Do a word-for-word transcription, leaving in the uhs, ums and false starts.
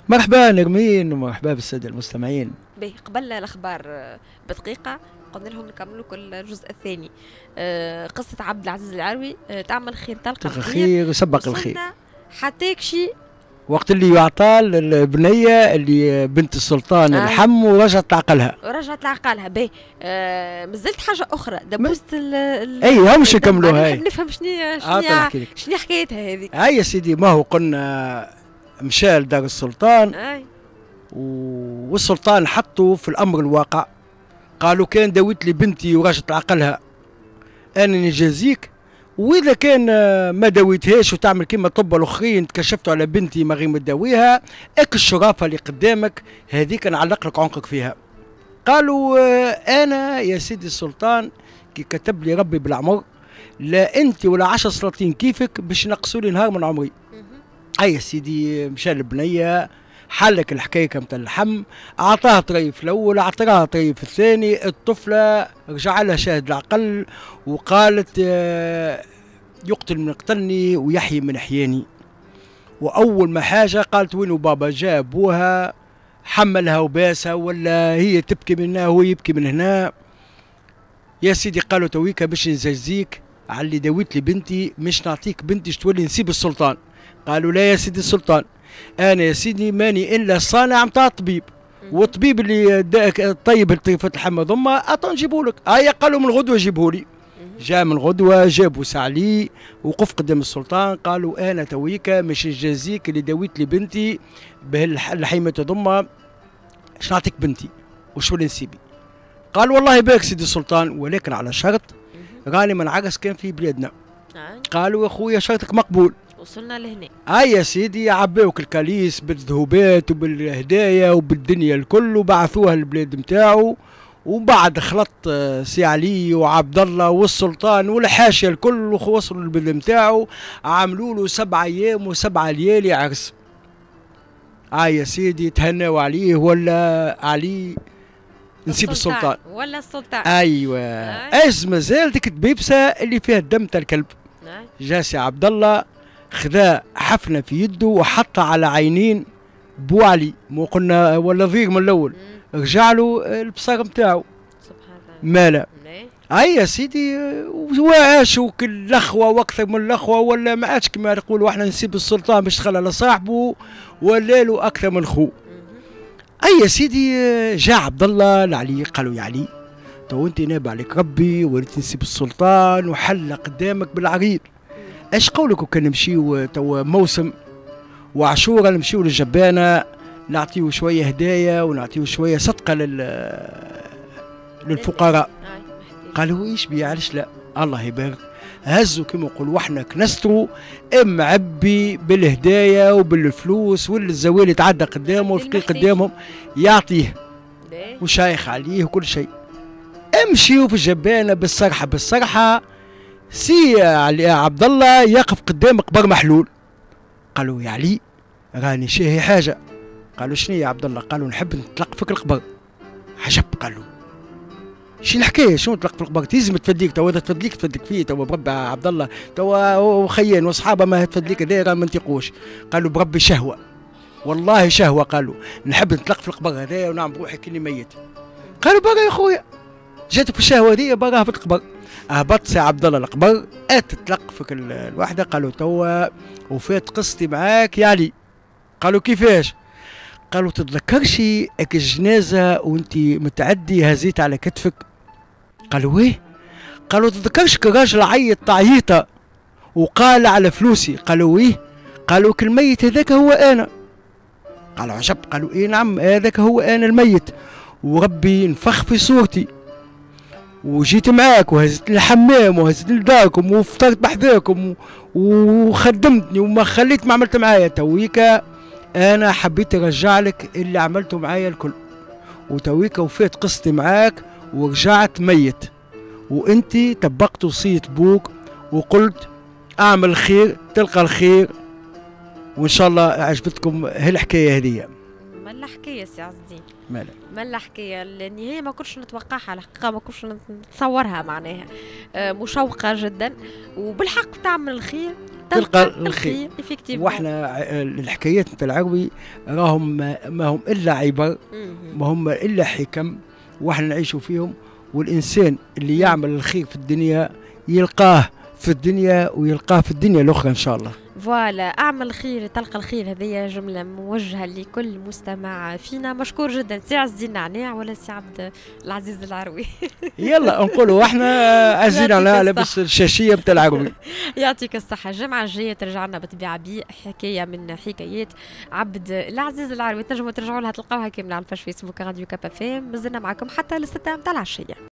مرحبا نرمين ومرحبا بالسادة المستمعين. باهي قبل الأخبار بدقيقة قلنا لهم نكملوا كل الجزء الثاني. قصة عبد العزيز العروي، تعمل خير تلقى الخير وسبق الخير حتى شي وقت اللي يعطى البنية اللي بنت السلطان آه. الحم ورجعت لعقلها ورجعت لعقلها. باهي آه مازلت حاجة أخرى دبوست ال أي هم مش يكملوها. هاي نفهم شنو شنو شنو حكايتها هذيك. هاي يا سيدي، ما هو قلنا مشى لدار السلطان أي. والسلطان حطوا في الأمر الواقع، قالوا كان داويت لي بنتي ورجعت لعقلها أنا نجازيك، واذا كان ما داويتهاش وتعمل كيما طب الاخرين تكشفتوا على بنتي ما غير مداويها، اك الشرافه اللي قدامك هذيك نعلق لك عنقك فيها. قالوا انا يا سيدي السلطان كي كتب لي ربي بالعمر لا انت ولا عشر سلاطين كيفك باش ينقصوا لي نهار من عمري. اي يا سيدي مشى البنيه حلك الحكايه كمتاع اللحم، اعطاها طريف الاول اعطاها طريف الثاني، الطفله رجع لها شاهد العقل وقالت يقتل من قتلني ويحيي من احياني. واول ما حاجه قالت وين بابا؟ جاء ابوها حملها وباسها ولا هي تبكي من هنا وهو يبكي من هنا. يا سيدي قالوا تويكا باش نزجزيك على اللي داويت لي بنتي، مش نعطيك بنتي تولي نسيب السلطان. قالوا لا يا سيدي السلطان، انا يا سيدي ماني الا صانع نتاع الطبيب، والطبيب اللي طيب الطيفة الحمى ضمه اعطوا نجيبوا لك. هيا قالوا من غدوه جيبوا لي. جاء من غدوه جابوا سعلي وقف قدام السلطان، قالوا انا تويكا مش نجازيك اللي داويت لي بنتي بهالحيمه ضمه، اش نعطيك بنتي وش ولي نسيبي؟ قال والله باك سيدي السلطان، ولكن على شرط راني من عرس كان في بلادنا. قالوا يا خويا شرطك مقبول. وصلنا لهنا. هاي يا سيدي عباوك الكاليس بالذهوبات وبالهدايا وبالدنيا الكل وبعثوها للبلاد نتاعو، وبعد خلط سي علي وعبد الله والسلطان والحاشيه الكل وصلوا للبلاد نتاعو، عملوا له سبع ايام وسبع ليالي عرس. هاي يا سيدي تهناوا عليه ولا علي نسيب السلطان ولا السلطان. ايوه ايش مازال ديك الدبيبسه اللي فيها الدم تاع الكلب. جا سي عبد الله خذا حفنه في يده وحطها على عينين بو علي، مو قلنا ولا ضيق من الاول، رجع له البصر نتاعو. سبحان الله. مالا اي يا سيدي وعاشوا كل الاخوه واكثر من الاخوه، ولا ما عادش كما يقولوا احنا نسيب السلطان باش تخلى لصاحبه، ولا له اكثر من خو. اي يا سيدي جاء عبد الله لعلي قالوا يا علي تو انت ناب عليك ربي وليت نسيب السلطان وحل قدامك بالعريض، ايش قولك وكان نمشيو تو موسم وعاشوره نمشيو للجبانه نعطيو شويه هدايا ونعطيو شويه صدقه لل للفقراء. قالوا ايش بيه علاش لا؟ الله يبارك، هزوا كما نقولوا احنا كنسترو ام عبي بالهدايا وبالفلوس واللي الزوالي تعدى قدامه وفقي قدامهم يعطيه وشايخ عليه وكل شيء. امشيوا في الجبانه بالصرحه بالصرحه، سي علي عبد الله يقف قدام قبر محلول. قالوا يا علي راني شاهي حاجه. قالوا شنو يا عبد الله؟ قالوا نحب نطلق فيك القبر. عجب قالوا شنو الحكايه؟ شنو نطلق في القبر؟ تلزم تفديك تو، اذا تفدليك تفدك فيه تو بربي عبد الله تو خيان واصحابه ما تفدليك هذا ما نطيقوش. قالوا بربي شهوه والله شهوه، قالوا نحب نطلق في القبر هذايا ونعم بروحي كني ميت. قالوا برا يا خويا جاتك في الشهوه هذيا براها في القبر. هبط سي عبد الله القبر اتطلق فيك الوحده. قالوا توا وفات قصتي معاك يا علي. قالوا كيفاش؟ قالوا تتذكرش هيك الجنازه وانت متعدي هزيت على كتفك؟ قالوا ايه؟ قالوا تتذكرش كراجل عيط تعييطه وقال على فلوسي؟ قالوا ايه؟ قالوا الميت هذاك هو انا. قالوا عجب. قالوا ايه نعم هذاك هو انا الميت، وربي نفخ في صورتي وجيت معاك وهزتني الحمام وهزتني لداركم وفطرت بحذاكم وخدمتني وما خليت ما عملت معايا. تويكا انا حبيت ارجع لك اللي عملته معايا الكل، وتويكا وفات قصتي معاك ورجعت ميت، وانت طبقت وصية بوك وقلت اعمل خير تلقى الخير، وان شاء الله عجبتكم هالحكايه هذه. ملا حكايه سي عز الدين. مالا ملا حكايه النهايه ما كنتش نتوقعها على الحقيقه، ما كنتش نتصورها معناها. آه مشوقه جدا وبالحق تعمل الخير تلقى الخير. الخير. واحنا الحكايات نتاع العروي راهم ما هم الا عبر، ما هم الا حكم، واحنا نعيشوا فيهم. والانسان اللي يعمل الخير في الدنيا يلقاه في الدنيا ويلقاه في الدنيا الاخرى ان شاء الله. فوالا، اعمل خير تلقى الخير، هذه جمله موجهه لكل مستمع فينا. مشكور جدا سي عز الدين نعناع ولا سي عبد العزيز العروي. يلا نقولوا احنا عزيز على لبس الشاشيه بتاع العروي. يعطيك الصحه. الجمعه الجايه ترجع لنا بالطبيعه بحكايه من حكايات عبد العزيز العروي. تنجموا ترجعوا لها تلقاوها كامله على الفيسبوك راديو كابا فام. مازلنا معكم حتى للستة متاع العشيه.